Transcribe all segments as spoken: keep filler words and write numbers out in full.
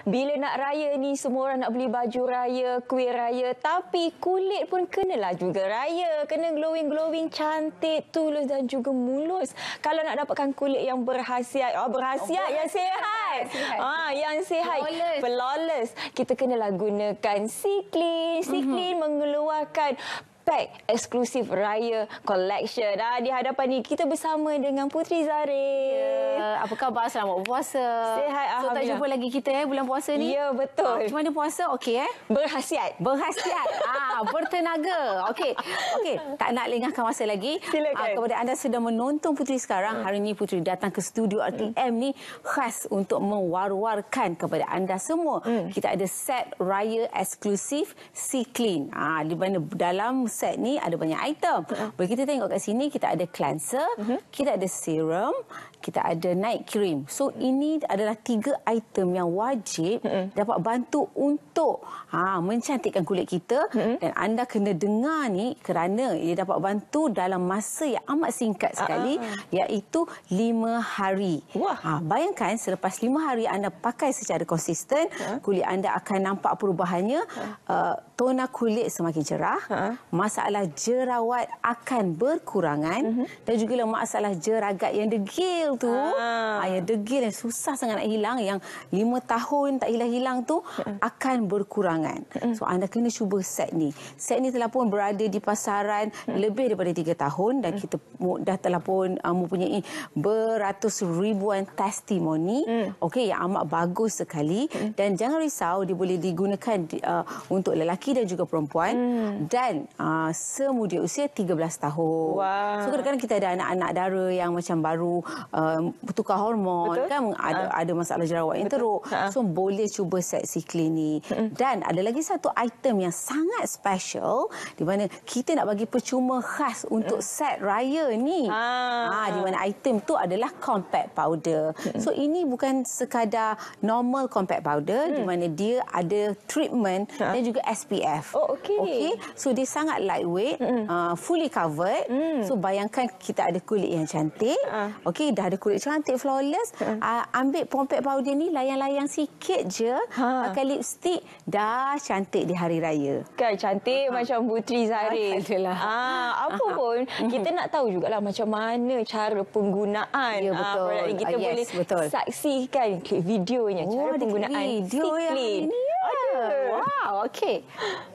Bila nak raya ni, semua orang nak beli baju raya, kuih raya. Tapi kulit pun kenalah juga raya. Kena glowing-glowing, cantik, tulus dan juga mulus. Kalau nak dapatkan kulit yang berkhasiat, oh berkhasiat, oh, yang sihat. sihat. Ah, yang sihat. Flawless. Flawless. Kita kenalah gunakan C-Clean. C-Clean mm-hmm. mengeluarkan pack eksklusif Raya Collection. Ah, di hadapan ni kita bersama dengan Puteri Zarif. Ya, apa khabar? Selamat berpuasa. Sihat, so, tak jumpa lagi kita eh bulan puasa ni? Ya, betul. Ah, macam mana puasa? Okey eh? Berkhasiat. Berkhasiat. ah, bertenaga. Okey. Okey, tak nak lengahkan masa lagi. Silakan. Ah, kepada anda sedang menonton Puteri sekarang, hmm. hari ini Puteri datang ke studio R T M hmm. ni khas untuk mewar-warkan kepada anda semua. Hmm. Kita ada set Raya eksklusif C-Clean. Ah, di mana dalam set ni ada banyak item. Uh-huh. Boleh kita tengok kat sini, kita ada cleanser, uh-huh. kita ada serum, kita ada night cream. So ini adalah tiga item yang wajib uh-huh. dapat bantu untuk ha, mencantikkan kulit kita. Uh-huh. Dan anda kena dengar ni kerana ia dapat bantu dalam masa yang amat singkat sekali, uh-huh. iaitu lima hari. Wah. Ha, bayangkan selepas lima hari anda pakai secara konsisten, uh-huh. kulit anda akan nampak perubahannya. Uh-huh. Uh, tona kulit semakin cerah. Uh-huh. Masalah jerawat akan berkurangan uh-huh. dan juga masalah jeragat yang degil tu, ah. yang degil yang susah sangat nak hilang, yang lima tahun tak hilang-hilang tu uh-huh. akan berkurangan. Uh-huh. So anda kena cuba set ni. Set ni telah pun berada di pasaran uh-huh. lebih daripada tiga tahun dan uh-huh. kita dah telah pun uh, mempunyai beratus ribuan testimoni uh-huh. okey yang amat bagus sekali uh-huh. dan jangan risau, dia boleh digunakan uh, untuk lelaki dan juga perempuan uh-huh. dan uh, semudia usia tiga belas tahun. Wow. So kadang-kadang kita ada anak-anak dara yang macam baru um, bertukar hormon. Betul? Kan ada ha. ada masalah jerawat yang teruk. Ha. So boleh cuba set C-Clean ni. Hmm. Dan ada lagi satu item yang sangat special di mana kita nak bagi percuma khas untuk hmm. set raya ni. Ha. Ha, di mana item tu adalah compact powder. Hmm. So ini bukan sekadar normal compact powder hmm. di mana dia ada treatment ha. dan juga S P F. Oh okey. Okey. So dia sangat lightweight, mm. uh, fully covered. Mm. So bayangkan kita ada kulit yang cantik. Uh. Okey, dah ada kulit cantik, flawless. Uh. Uh, ambil compact powder ni, layang-layang sikit je. Ha. Pakai lipstick, dah cantik di hari raya. Kan cantik uh. macam Puteri Zarif. Adalah. Ah, apa uh-huh. pun kita nak tahu jugalah macam mana cara penggunaan. Ya, betul. Uh, kita uh, yes, boleh betul. saksikan klip videonya, oh, cara penggunaan video yang ini. Ya. Wow, okey.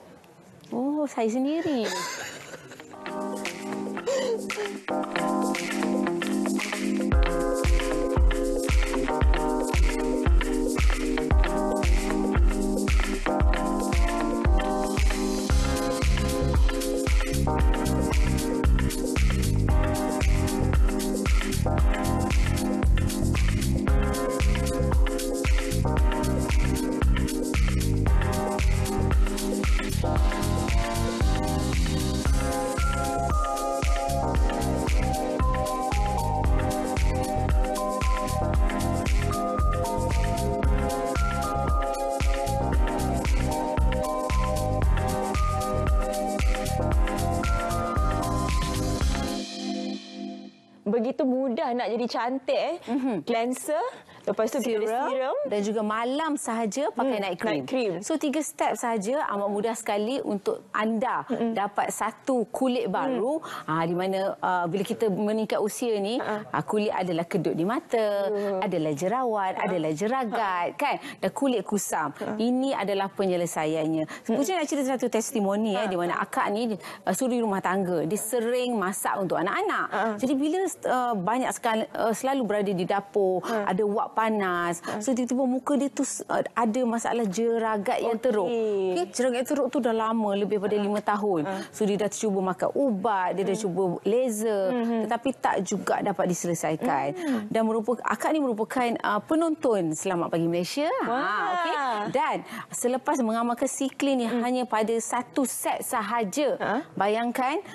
Oh, saya sendiri. Begitu mudah nak jadi cantik eh. Mm-hmm. Cleanser, lepas tu serum, serum dan juga malam sahaja pakai mm, night cream. Night cream. So tiga step sahaja amat mudah sekali untuk anda mm-hmm. dapat satu kulit baru. Mm. Ah, di mana uh, bila kita meningkat usia ni, uh-uh. uh, kulit adalah kedut di mata, uh. adalah jerawat, uh. adalah jeragat, uh. kan? Dan kulit kusam. Uh. Ini adalah penyelesaiannya. Sebenarnya mm. nak cerita satu testimoni uh. eh di mana akak ni uh, suri rumah tangga, dia sering masak untuk anak-anak. Uh. Jadi bila uh, banyak sekali uh, selalu berada di dapur, uh. ada wak panas. Uh. So tiba-tiba muka dia tu uh, ada masalah jeragat yang okay. teruk. Okay? Jeragat yang teruk tu dah lama, lebih pada lima uh. tahun. Uh. So dia dah cuba makan ubat, dia uh. dah cuba laser, uh-huh. tetapi tak juga dapat diselesaikan. Uh. Dan merupakan akak ni merupakan uh, penonton Selamat Pagi Malaysia. Wow. Ha, okay? Dan selepas mengamalkan C-Clean ni uh. hanya pada satu set sahaja. Uh. Bayangkan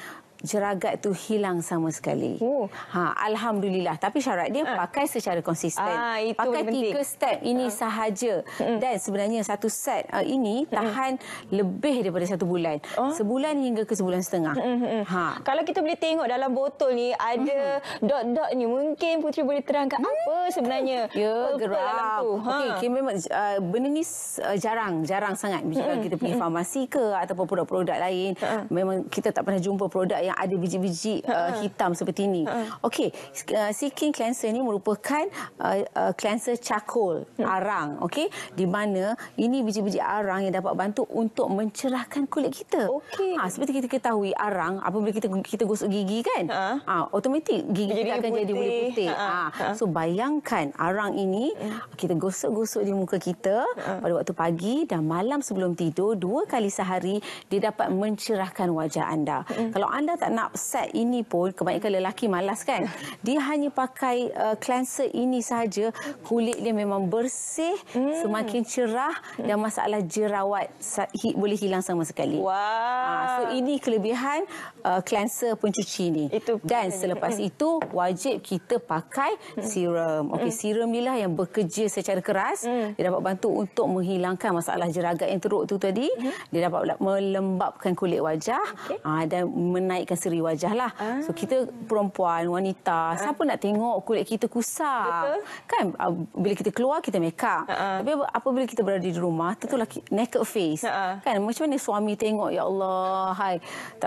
jeragat tu hilang sama sekali. Oh. Ha, alhamdulillah. Tapi syarat dia ha. pakai secara konsisten. Ah, itu pakai penting. tiga step ini ha. sahaja. Mm. Dan sebenarnya satu set uh, ini tahan mm. lebih daripada satu bulan. Oh. Sebulan hingga ke sebulan setengah. Mm-hmm. Ha. Kalau kita boleh tengok dalam botol ni ada mm-hmm. dot-dot ni, mungkin Puteri boleh terangkan mm. apa sebenarnya? Ya, geram. Okey, ha. okay, memang uh, benda ni uh, jarang, jarang sangat. Misalnya mm-hmm. kita pergi farmasi ke ataupun produk-produk lain, uh-huh. memang kita tak pernah jumpa produk yang ada biji-biji uh, hitam seperti ini. Uh-huh. Okey, uh, Sea-Clean Cleanser ni merupakan uh, uh, cleanser charcoal, uh-huh. arang, okey, di mana ini biji-biji arang yang dapat bantu untuk mencerahkan kulit kita. Okey. Ha, seperti kita ketahui arang apabila kita kita gosok gigi kan, uh-huh. ha, automatik gigi jadi kita akan putih. jadi boleh putih. Uh-huh. Ha, uh-huh. So bayangkan arang ini uh-huh. kita gosok-gosok di muka kita uh-huh. pada waktu pagi dan malam sebelum tidur dua kali sehari, dia dapat mencerahkan wajah anda. Mm. Kalau anda tak nak set ini pun, kebanyakan lelaki malas kan, dia hanya pakai uh, cleanser ini sahaja, kulit dia memang bersih, mm. semakin cerah mm. dan masalah jerawat hi, boleh hilang sama sekali. Wow. Ha, so ini kelebihan uh, cleanser pencuci ni. Itu dan selepas mm. itu wajib kita pakai mm. serum. Okey, mm. serum ni lah yang bekerja secara keras, mm. dia dapat bantu untuk menghilangkan masalah jeragat yang teruk tu tadi. Mm. Dia dapat melembapkan kulit wajah, okay. aa, dan menaikkan seri wajah lah. Ah. So kita perempuan, wanita, ah. siapa nak tengok kulit kita kusam? Betul. Kan bila kita keluar kita make up. Ah. Tapi apabila kita berada di rumah, tentulah naked face. Ah. Kan macam mana suami tengok, ya Allah, hai, tak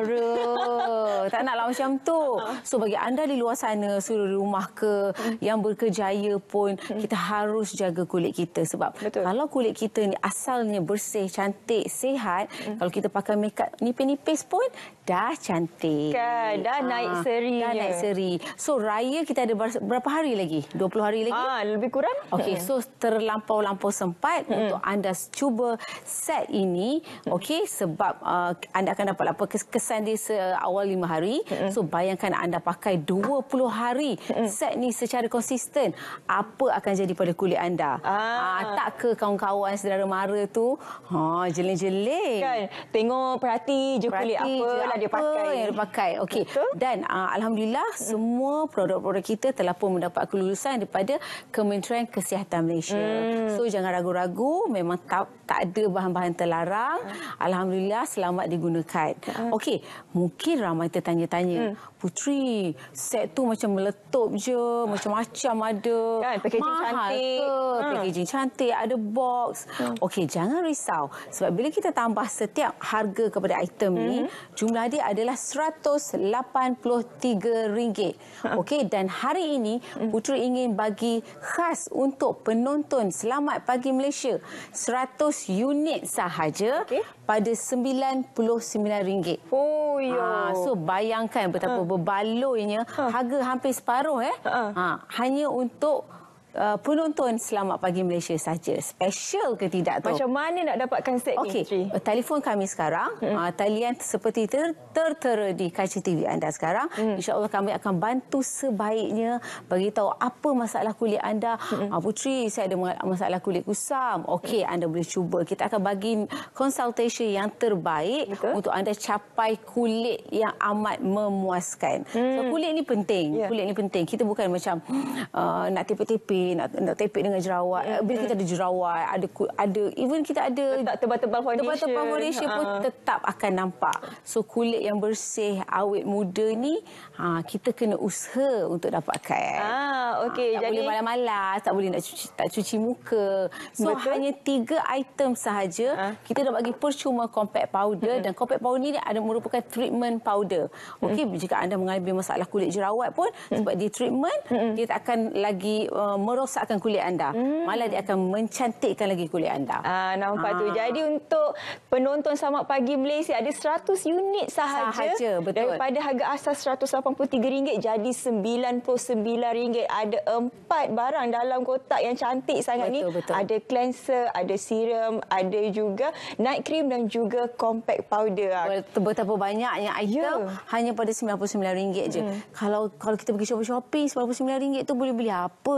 selera. Tak naklah macam tu. Ah. So bagi anda di luar sana, suruh di rumah ke, hmm. yang berkerjaya pun, hmm. kita harus jaga kulit kita sebab betul. Kalau kulit kita ni asalnya bersih, cantik, sihat, hmm. kalau kita pakai makeup nipis-nipis pun dah cantik. Kan, dah naik seri. Dah naik seri. So raya kita ada berapa hari lagi? dua puluh hari lagi? Ah, lebih kurang. Okey, so terlampau-lampau sempat hmm. untuk anda cuba set ini, okey, sebab uh, anda akan dapat apa kesan dia seawal lima hari. Hmm. So bayangkan anda pakai dua puluh hari hmm. set ni secara konsisten, apa akan jadi pada kulit anda? Ah. Ah, tak ke kawan-kawan saudara mara tu, ha, jelek-jelek. Kan, tengok perhati je kulit apa je lah dia pakai. Yang dia pakai. Okey. Dan uh, alhamdulillah hmm. semua produk-produk kita telah pun mendapat kelulusan daripada Kementerian Kesihatan Malaysia. Hmm. So jangan ragu-ragu, memang tak tak ada bahan-bahan terlarang. Hmm. Alhamdulillah selamat digunakan. Hmm. Okey, mungkin ramai tertanya-tanya, hmm. Puteri, set tu macam meletup je, macam-macam ada. Kan, packaging mahal cantik. Ke? Hmm. Packaging cantik, ada box. Hmm. Okey, jangan risau. Sebab bila kita tambah setiap harga kepada item hmm. ni, jumlah dia adalah seratus lapan puluh tiga ringgit. Okey, dan hari ini Puteri ingin bagi khas untuk penonton Selamat Pagi Malaysia seratus unit sahaja, okay. pada sembilan puluh sembilan ringgit. Oh ya. Ha, so bayangkan betapa ha. berbaloinya, ha. harga hampir separuh eh. Ha. Ha, hanya untuk Uh, penonton Selamat Pagi Malaysia saja. Special ke tidak tu? Macam mana nak dapatkan set okay. ni? Okey, telefon kami sekarang. Hmm. Uh, talian seperti ter tertera di kaca T V anda sekarang. Hmm. InsyaAllah kami akan bantu sebaiknya bagi tahu apa masalah kulit anda. Hmm. Uh, Puteri, saya ada masalah kulit kusam. Okey, hmm. anda boleh cuba. Kita akan bagi consultation yang terbaik. Betul. Untuk anda capai kulit yang amat memuaskan. Hmm. So, kulit ni penting. Yeah. Kulit ni penting. Kita bukan macam uh, nak tepek-tepek, nak, nak tepek dengan jerawat. Mm-hmm. Bila kita ada jerawat, ada ada even kita ada letak tebal-tebal foundation, tebal-tebal foundation pun uh. tetap akan nampak. So kulit yang bersih, awet muda ni, ha, kita kena usaha untuk dapatkan. Ah, okey. Ha, tak Jadi boleh malas-malas, tak boleh nak cuci, tak cuci muka. So betul? Hanya tiga item sahaja. Uh. Kita dah bagi percuma compact powder, mm-hmm. dan compact powder ni ada merupakan treatment powder. Okey, mm-hmm. jika anda mengalami masalah kulit jerawat pun, mm-hmm. sebab dia treatment, mm-hmm. dia tak akan lagi uh, merosakkan kulit anda. Hmm. Malah dia akan mencantikkan lagi kulit anda. Ah, nampak ah. tu. Jadi untuk penonton Selamat Pagi Malaysia ada seratus unit sahaja. Sahaja, betul. Daripada harga asas seratus lapan puluh tiga ringgit jadi sembilan puluh sembilan ringgit. Ada empat barang dalam kotak yang cantik sangat betul, ni. Betul. Ada cleanser, ada serum, ada juga night cream dan juga compact powder. Betapa banyaknya item yeah. hanya pada sembilan puluh sembilan ringgit je. Hmm. Kalau kalau kita pergi shopping-shopping sembilan puluh sembilan ringgit tu boleh beli apa je kan?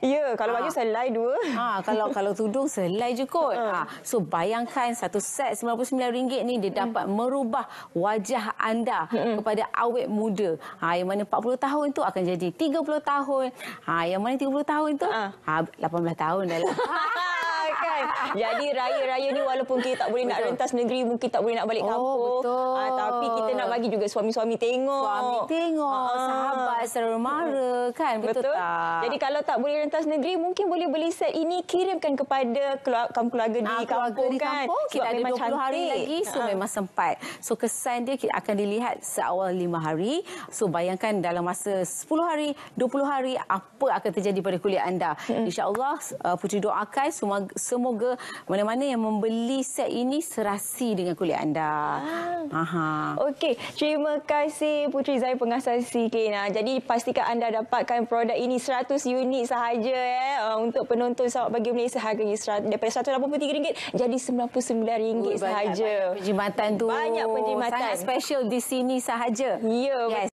Ya, kalau baju Ah. selai dua. Ha, kalau kalau tudung selai je kot. Ha, so bayangkan satu set sembilan puluh sembilan ringgit ni dia dapat hmm. merubah wajah anda hmm. kepada awet muda. Ha, yang mana empat puluh tahun tu akan jadi tiga puluh tahun. Ha, yang mana tiga puluh tahun tu Ha. ha, lapan belas tahun dah lah. Kan? Jadi raya-raya ni walaupun kita tak boleh betul. nak rentas negeri, mungkin tak boleh nak balik Oh, kampung. betul. Ah, tapi kita nak bagi juga suami-suami tengok. Suami tengok, Ah. sahabat saudara mara kan, betul, Betul. tak? Jadi kalau tak boleh rentas negeri, mungkin boleh beli set ini, kirimkan kepada keluarga di Nah, kampung di kan. kampung, kita Sebab ada memang dua puluh hari cantik. lagi, so Ah. memang sempat. So kesan dia kita akan dilihat seawal lima hari. So bayangkan dalam masa sepuluh hari, dua puluh hari, apa akan terjadi pada kulit anda. Hmm. InsyaAllah uh, Puteri doakan semoga, semoga mana-mana yang membeli set ini serasi dengan kulit anda. Ah. Aha. Okey, terima kasih Puteri Zahir pengasas C Clean. Jadi pastikan anda dapatkan produk ini seratus unit sahaja eh untuk penonton Sawak Pagi Malaysia, harganya daripada seratus lapan puluh tiga ringgit jadi sembilan puluh sembilan ringgit Ui, banyak, sahaja. Banyak penjimatan tu. Banyak penjimatan. Sangat special di sini sahaja. Ya, yes.